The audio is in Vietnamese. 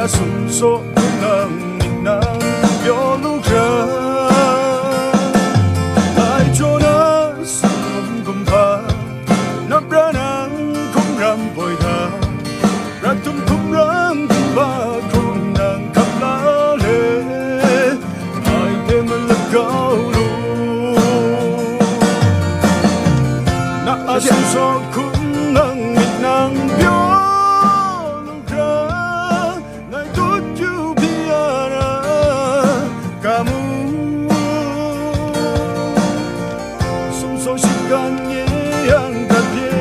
sumso nang nang yo lukra ai cho na sum kum pa na branang kum ram boy tha ratum kum ram kum ba kum nang kap la le ai te ma la gao lu na sumso kum nang nang yo kamu sumso sikan yang tak